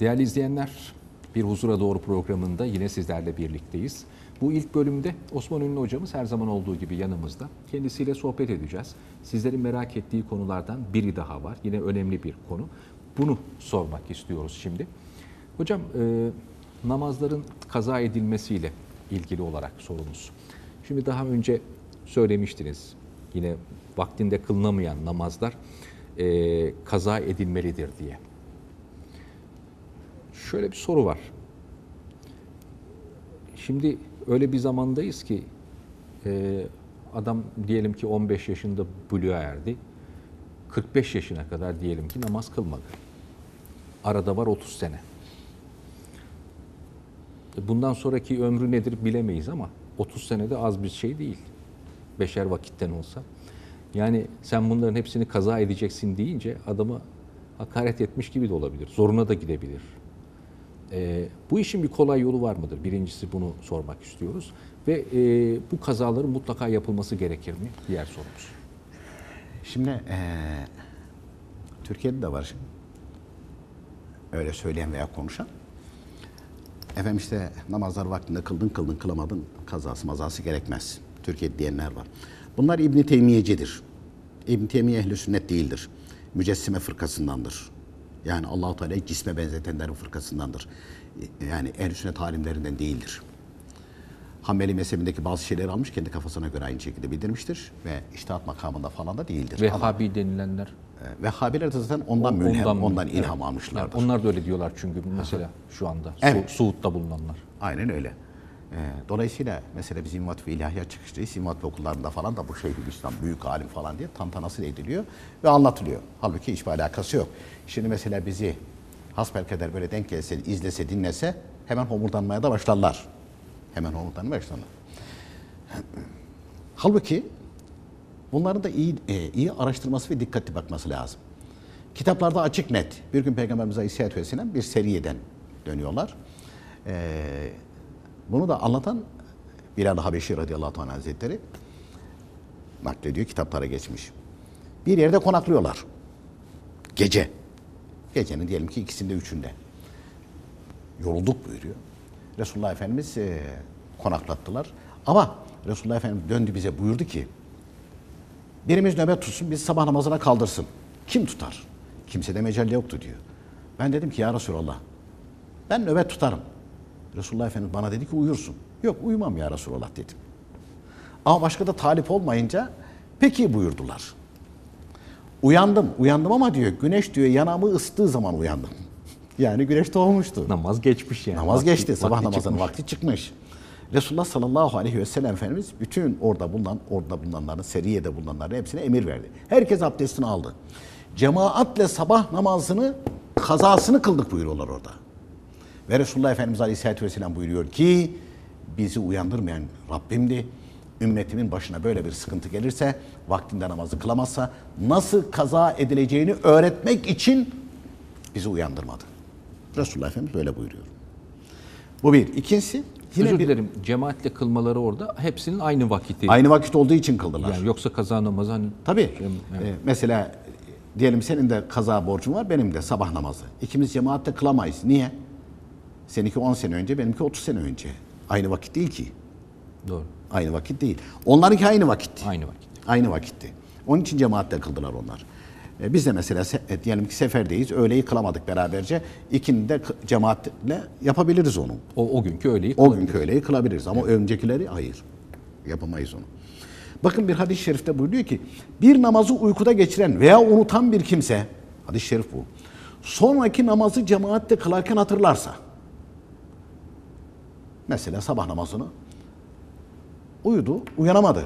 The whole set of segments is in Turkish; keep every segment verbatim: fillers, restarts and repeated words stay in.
Değerli izleyenler, Bir Huzura Doğru programında yine sizlerle birlikteyiz. Bu ilk bölümde Osman Ünlü hocamız her zaman olduğu gibi yanımızda. Kendisiyle sohbet edeceğiz. Sizlerin merak ettiği konulardan biri daha var. Yine önemli bir konu. Bunu sormak istiyoruz şimdi. Hocam, e, namazların kaza edilmesiyle ilgili olarak sorumuz. Şimdi daha önce söylemiştiniz. Yine vaktinde kılınamayan namazlar e, kaza edilmelidir diye. Şöyle bir soru var. Şimdi öyle bir zamandayız ki e, adam diyelim ki on beş yaşında buluğa erdi. kırk beş yaşına kadar diyelim ki namaz kılmadı. Arada var otuz sene. Bundan sonraki ömrü nedir bilemeyiz ama otuz senede az bir şey değil. Beşer vakitten olsa. Yani sen bunların hepsini kaza edeceksin deyince adamı hakaret etmiş gibi de olabilir. Zoruna da gidebilir. Ee, bu işin bir kolay yolu var mıdır? Birincisi bunu sormak istiyoruz. Ve e, bu kazaların mutlaka yapılması gerekir mi? Diğer sorumuz. Şimdi e, Türkiye'de de var öyle söyleyen veya konuşan. Efendim işte namazlar vaktinde kıldın kıldın kılamadın kazası mazası gerekmez. Türkiye'de diyenler var. Bunlar İbn-i Teymiyecidir. İbn-i Teymiye ehl-i sünnet değildir. Mücessime fırkasındandır. Yani Allah-u Teala'yı cisme benzetenlerin fırkasındandır. Yani ehl-i sünnet alimlerinden değildir. Hanbeli mezhebindeki bazı şeyleri almış, kendi kafasına göre aynı şekilde bildirmiştir. Ve içtihat makamında falan da değildir. Vehhabi Ama, denilenler. E, Vehhabiler de zaten ondan mülhem, ondan, ondan ilham evet. almışlardır. Yani onlar da öyle diyorlar çünkü mesela şu anda. Evet. Su, Suud'da bulunanlar. Aynen öyle. E, dolayısıyla mesela biz İmam Hatip ve İlahiyat çıkışlıyız. İmam Hatip okullarında falan da bu Şeyhülislam büyük alim falan diye tantanası ediliyor ve anlatılıyor. Halbuki hiçbir alakası yok. Şimdi mesela bizi hasbelkader böyle denk gelse, izlese, dinlese hemen homurdanmaya da başlarlar. Hemen homurdanmaya başlarlar. Halbuki bunların da iyi e, iyi araştırması ve dikkatli bakması lazım. Kitaplarda açık net. Bir gün Peygamberimiz Aleyhisselatü Vesselam bir seriyeden dönüyorlar. Ee, bunu da anlatan Bilal-i Habeşi radıyallahu anh hazretleri naklediyor, kitaplara geçmiş. Bir yerde konaklıyorlar. Gece. Gecenin diyelim ki ikisinde üçünde. Yorulduk buyuruyor. Resulullah Efendimiz e, konaklattılar. Ama Resulullah Efendimiz döndü bize buyurdu ki birimiz nöbet tutsun, biz sabah namazına kaldırsın. Kim tutar? Kimsede mecalle yoktu diyor. Ben dedim ki ya Resulallah ben nöbet tutarım. Resulullah Efendimiz bana dedi ki uyursun. Yok uyumam ya Resulallah dedim. Ama başka da talip olmayınca peki buyurdular. Uyandım, uyandım ama diyor güneş diyor yanağımı ısıttığı zaman uyandım. Yani güneş doğmuştu. Namaz geçmiş yani. Namaz vakti, geçti, sabah vakti namazının çıkmış. vakti çıkmış. Resulullah sallallahu aleyhi ve sellem Efendimiz bütün orada bulunan, orada bulunanların, seriyede bulunanların hepsine emir verdi. Herkes abdestini aldı. Cemaatle sabah namazını, kazasını kıldık buyuruyorlar orada. Ve Resulullah Efendimiz aleyhissalatü vesselam buyuruyor ki bizi uyandırmayan Rabbimdi. Ümmetimin başına böyle bir sıkıntı gelirse, vaktinde namazı kılamazsa nasıl kaza edileceğini öğretmek için bizi uyandırmadı. Resulullah Efendimiz böyle buyuruyor. Bu bir. İkincisi, yine özür bir, dilerim, cemaatle kılmaları orada hepsinin aynı vakiti. Aynı vakit olduğu için kıldılar. Yani yoksa kaza namazı hani. Tabii. Şey, evet. e, mesela diyelim senin de kaza borcun var, benim de sabah namazı. İkimiz cemaatle kılamayız. Niye? Seninki on sene önce, benimki otuz sene önce. Aynı vakit değil ki. Doğru. Aynı vakit değil. Onlarınki aynı vakitti. Aynı vakit. Aynı vakitti. Onun için cemaatle kıldılar onlar. E, biz de mesela e, diyelim ki seferdeyiz, öğleyi kılamadık beraberce. İkini de cemaatle yapabiliriz onu. O, o günkü öğleyi O günkü öğleyi kılabiliriz ama evet. öncekileri hayır. Yapamayız onu. Bakın bir hadis-i şerifte buyuruyor ki bir namazı uykuda geçiren veya unutan bir kimse, hadis-i şerif bu, sonraki namazı cemaatle kılarken hatırlarsa, mesela sabah namazını uyudu, uyanamadı.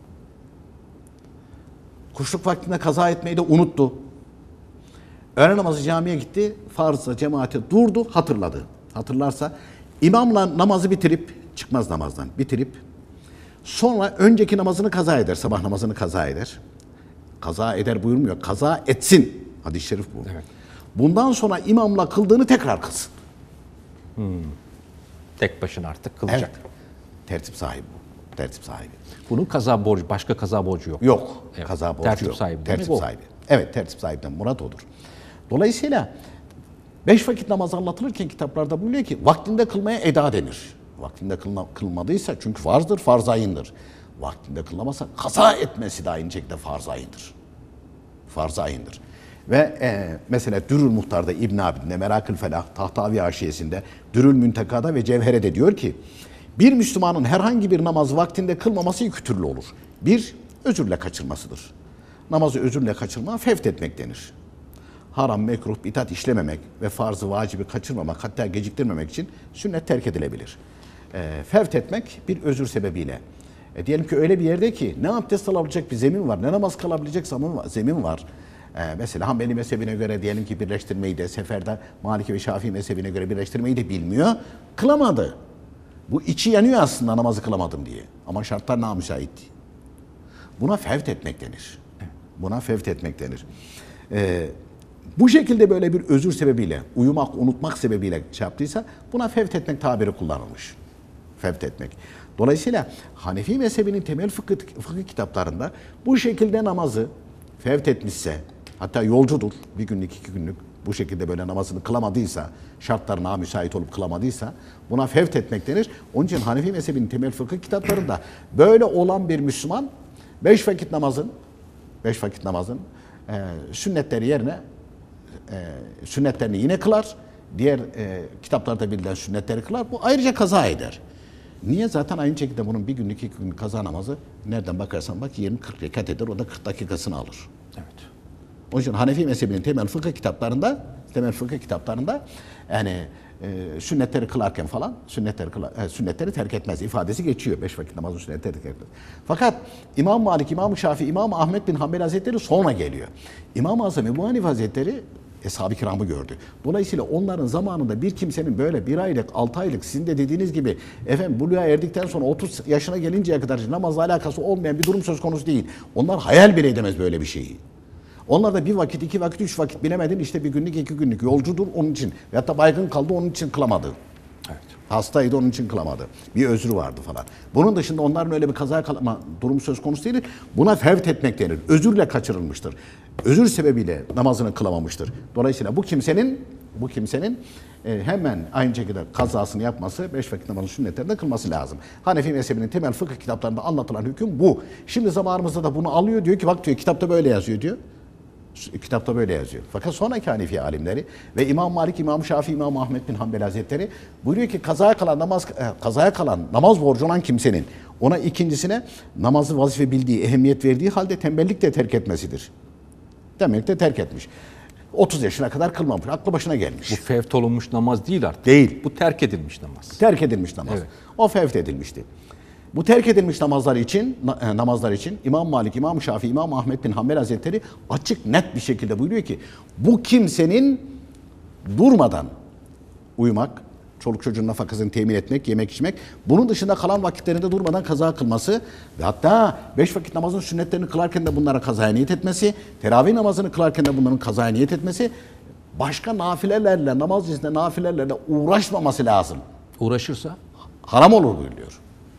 Kuşluk vaktinde kaza etmeyi de unuttu. Öğle namazı camiye gitti, farzla cemaate durdu, hatırladı. Hatırlarsa imamla namazı bitirip, çıkmaz namazdan bitirip, sonra önceki namazını kaza eder, sabah namazını kaza eder. Kaza eder buyurmuyor, kaza etsin. Hadis-i şerif bu. Evet. Bundan sonra imamla kıldığını tekrar kılsın. Hmm. Tek başına artık kılacak. Evet. Tertip sahibi bu. Tertip sahibi. Bunun kaza borcu, başka kaza borcu yok. Yok. Evet. Kaza borcu tertip yok. Sahibi tertip demek sahibi. Evet, tertip sahibinden murat odur. Dolayısıyla Beş vakit namaz anlatılırken kitaplarda buyuruyor ki vaktinde kılmaya eda denir. Vaktinde kılma, kılmadıysa çünkü farzdır, farz ayındır. Vaktinde kılamazsa kaza etmesi de aynı şekilde farz ayındır. Farz ayındır. Ve e, mesela Dürül Muhtar'da İbn Abidin'de, Merakül Felah, Tahtavi Haşiyesi'nde, Dürül Münteka'da ve Cevhere'de diyor ki bir Müslümanın herhangi bir namaz vaktinde kılmaması iki türlü olur. Bir, özürle kaçırmasıdır. Namazı özürle kaçırma, fevt etmek denir. Haram, mekruh, bitat işlememek ve farzı, vacibi kaçırmamak, hatta geciktirmemek için sünnet terk edilebilir. E, fevt etmek bir özür sebebiyle. E, diyelim ki öyle bir yerde ki ne abdest alabilecek bir zemin var, ne namaz kalabilecek zemin var. Ee, mesela Hanbeli mezhebine göre diyelim ki birleştirmeyi de, seferde Maliki ve Şafii mezhebine göre birleştirmeyi de bilmiyor, kılamadı. Bu içi yanıyor aslında namazı kılamadım diye. Ama şartlar namüsait. Buna fevt etmek denir. Buna fevt etmek denir. Ee, bu şekilde böyle bir özür sebebiyle, uyumak, unutmak sebebiyle şey yaptıysa buna fevt etmek tabiri kullanılmış. Fevt etmek. Dolayısıyla Hanefi mezhebinin temel fıkıh, fıkıh kitaplarında bu şekilde namazı fevt etmişse, hatta yolcudur, bir günlük, iki günlük bu şekilde böyle namazını kılamadıysa, şartlarına müsait olup kılamadıysa buna fevt etmek denir. Onun için Hanefi mezhebinin temel fıkıh kitaplarında böyle olan bir Müslüman beş vakit namazın, beş vakit namazın e, sünnetleri yerine e, sünnetlerini yine kılar. Diğer e, kitaplarda bilinen sünnetleri kılar. Bu ayrıca kaza eder. Niye? Zaten aynı şekilde bunun bir günlük, iki günlük kaza namazı nereden bakarsan bak yirmi kırk rekat eder. O da kırk dakikasını alır. Evet. Onun için Hanefi mezhebinin temel fıkıh kitaplarında, temel fıkıh kitaplarında yani e, sünnetleri kılarken falan sünnetleri kılar, e, sünnetleri terk etmez ifadesi geçiyor. Beş vakit namazın sünnetleri terk etmez. Fakat İmam Malik, İmam Şafii, İmam Ahmed bin Hanbel Hazretleri sonra geliyor. İmam-ı Azam Ebu Hanife Hazretleri Eshab-ı Kiram'ı gördü. Dolayısıyla onların zamanında bir kimsenin böyle bir aylık, altı aylık sizin de dediğiniz gibi efendim buluğa erdikten sonra otuz yaşına gelinceye kadar namazla alakası olmayan bir durum söz konusu değil. Onlar hayal bile edemez böyle bir şeyi. Onlar da bir vakit, iki vakit, üç vakit bilemedin işte bir günlük, iki günlük yolcudur onun için. Veyahut da baygın kaldı onun için kılamadı. Evet. Hastaydı onun için kılamadı. Bir özrü vardı falan. Bunun dışında onların öyle bir kazaya kalma durumu söz konusu değil. Buna fevt etmek denir. Özürle kaçırılmıştır. Özür sebebiyle namazını kılamamıştır. Dolayısıyla bu kimsenin bu kimsenin e, hemen aynı şekilde kazasını yapması, beş vakit namazın sünnetlerinde kılması lazım. Hanefi mezhebinin temel fıkıh kitaplarında anlatılan hüküm bu. Şimdi zamanımızda da bunu alıyor diyor ki bak diyor kitapta böyle yazıyor diyor. Kitapta böyle yazıyor. Fakat sonraki Hanefi alimleri ve İmam Malik, İmam Şafii, İmam Ahmed bin Hanbel Hazretleri buyuruyor ki kazaya kalan namaz kazaya kalan namaz borcu olan kimsenin ona ikincisine namazı vazife bildiği, ehemmiyet verdiği halde tembellikle terk etmesidir. Demek de terk etmiş. otuz yaşına kadar kılmamış. Aklı başına gelmiş. Bu fevt olunmuş namaz değil artık. Değil. Bu terk edilmiş namaz. Terk edilmiş namaz. Evet. O fevt edilmişti. Bu terk edilmiş namazlar için namazlar için İmam Malik, İmam Şafii, İmam Ahmed bin Hanbel Hazretleri açık net bir şekilde buyuruyor ki bu kimsenin durmadan uyumak, çoluk çocuğun nafakasını temin etmek, yemek içmek, bunun dışında kalan vakitlerinde durmadan kaza kılması ve hatta beş vakit namazın sünnetlerini kılarken de bunlara kazaya niyet etmesi, teravih namazını kılarken de bunların kazaya niyet etmesi, başka nafilelerle, namaz içinde nafilelerle uğraşmaması lazım. Uğraşırsa? Haram olur buyuruyor.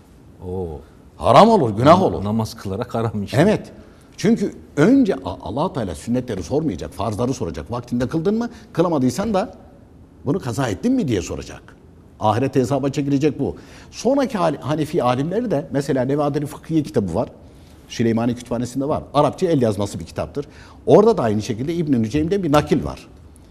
Oo. Haram olur, günah olur. Namaz kılarak haram işte. Evet. Çünkü önce Allah Teala sünnetleri sormayacak, farzları soracak. Vaktinde kıldın mı? Kılamadıysan da bunu kaza ettin mi diye soracak. Ahirete hesaba çekilecek bu. Sonraki Hanefi alimleri de mesela Nevadiri Fıkhiye kitabı var. Süleymani Kütüphanesi'nde var. Arapça el yazması bir kitaptır. Orada da aynı şekilde İbn-i Nüceym'den bir nakil var.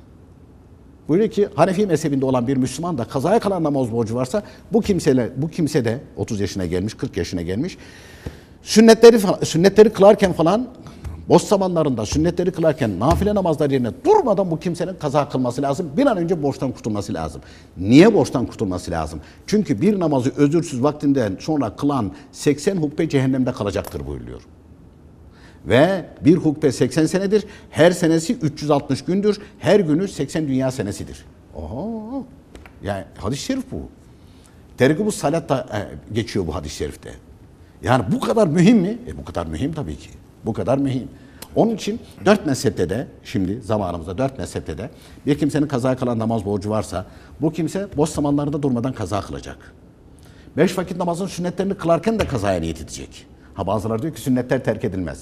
Buyuruyor ki Hanefi mezhebinde olan bir Müslüman da kazaya kalan namaz borcu varsa bu kimseyle bu kimse de otuz yaşına gelmiş, kırk yaşına gelmiş. Sünnetleri sünnetleri kılarken falan boş zamanlarında sünnetleri kılarken nafile namazlar yerine durmadan bu kimsenin kaza kılması lazım. Bir an önce borçtan kurtulması lazım. Niye borçtan kurtulması lazım? Çünkü bir namazı özürsüz vaktinden sonra kılan seksen hukbe cehennemde kalacaktır buyuruyor. Ve bir hukbe seksen senedir. Her senesi üç yüz altmış gündür. Her günü seksen dünya senesidir. Oho. Yani hadis-i şerif bu. Tergib-ü salat da e, geçiyor bu hadis-i şerifte. Yani bu kadar mühim mi? E bu kadar mühim tabii ki. Bu kadar mühim. Onun için dört mezhepte de şimdi zamanımızda dört mezhepte de bir kimsenin kazaya kalan namaz borcu varsa bu kimse boş zamanlarında durmadan kaza kılacak. Beş vakit namazın sünnetlerini kılarken de kazaya niyet edecek. Ha bazıları diyor ki sünnetler terk edilmez.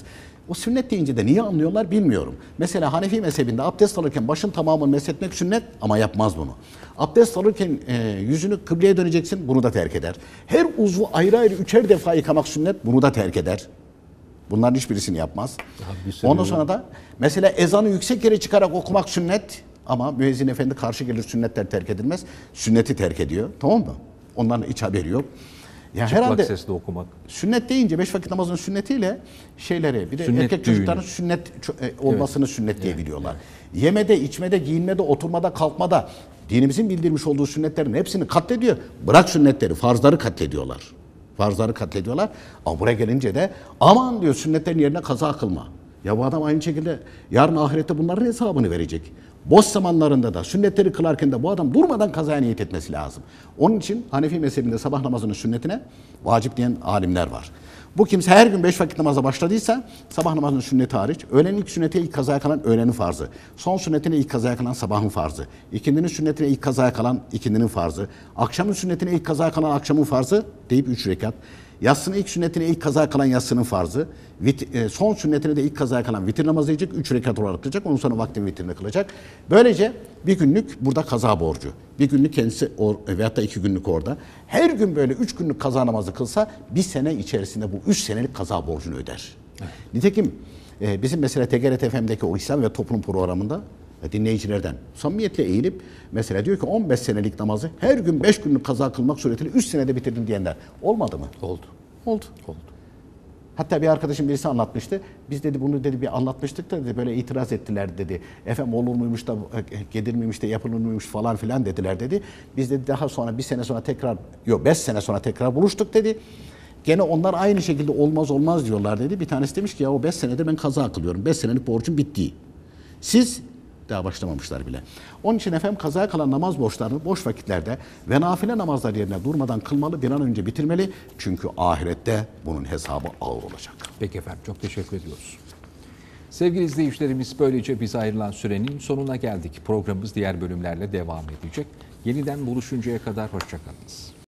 O sünnet deyince de niye anlıyorlar bilmiyorum. Mesela Hanefi mezhebinde abdest alırken başın tamamını meshetmek sünnet ama yapmaz bunu. Abdest alırken e, yüzünü kıbleye döneceksin, bunu da terk eder. Her uzvu ayrı ayrı üçer defa yıkamak sünnet, bunu da terk eder. Bunların hiçbirisini yapmaz. Ondan sonra da mesela ezanı yüksek yere çıkarak okumak sünnet ama müezzin efendi karşı gelir, sünnetler terk edilmez. Sünneti terk ediyor, tamam mı? Onların hiç haberi yok. Ya Çıplak herhalde sesle okumak. sünnet deyince beş vakit namazının sünnetiyle şeyleri bir de Sünnet erkek düğünü. çocukların sünnet e, olmasını evet. sünnet diye biliyorlar. Yemede, içmede, giyinmede, oturmada, kalkmada dinimizin bildirmiş olduğu sünnetlerin hepsini katlediyor. Bırak sünnetleri, farzları katlediyorlar. Farzları katlediyorlar. Ama buraya gelince de aman diyor sünnetlerin yerine kaza kılma. Ya bu adam aynı şekilde yarın ahirette bunların hesabını verecek. Boş zamanlarında da sünnetleri kılarken de bu adam durmadan kazaya niyet etmesi lazım. Onun için Hanefi mezhebinde sabah namazının sünnetine vacip diyen alimler var. Bu kimse her gün beş vakit namaza başladıysa sabah namazının sünneti hariç, öğlenin ilk sünnetine ilk kazaya kalan öğlenin farzı, son sünnetine ilk kazaya kalan sabahın farzı, ikindinin sünnetine ilk kazaya kalan ikindinin farzı, akşamın sünnetine ilk kazaya kalan akşamın farzı deyip üç rekat, yatsının ilk sünnetine ilk kazaya kalan yatsının farzı, vit, e, son sünnetine de ilk kazaya kalan vitir namazı diyecek, üç rekat olarak kılacak, ondan sonra vaktin vitrini kılacak. Böylece bir günlük burada kaza borcu, bir günlük kendisi or, veyahut da iki günlük orada. Her gün böyle üç günlük kaza namazı kılsa bir sene içerisinde bu üç senelik kaza borcunu öder. Evet. Nitekim e, bizim mesela T G R T F M'deki o İslam ve Toplum programında e, dinleyicilerden samimiyetle eğilip mesela diyor ki on beş senelik namazı her gün beş günlük kaza kılmak suretiyle üç senede bitirdim diyenler olmadı mı? Oldu. Oldu. Oldu. Hatta bir arkadaşım birisi anlatmıştı. Biz dedi bunu dedi bir anlatmıştık da dedi böyle itiraz ettiler dedi. Efendim olur muymuş da gelir miymiş de yapılır mıymış falan filan dediler dedi. Biz dedi daha sonra bir sene sonra tekrar yok beş sene sonra tekrar buluştuk dedi. Gene onlar aynı şekilde olmaz olmaz diyorlar dedi. Bir tanesi demiş ki ya o beş senedir ben kaza kılıyorum. beş senelik borcum bitti. Siz daha başlamamışlar bile. Onun için efendim kazaya kalan namaz borçlarını boş vakitlerde ve nafile namazlar yerine durmadan kılmalı, bir an önce bitirmeli. Çünkü ahirette bunun hesabı ağır olacak. Peki efendim, çok teşekkür ediyoruz. Sevgili izleyicilerimiz, böylece bize ayrılan sürenin sonuna geldik. Programımız diğer bölümlerle devam edecek. Yeniden buluşuncaya kadar hoşça kalınız.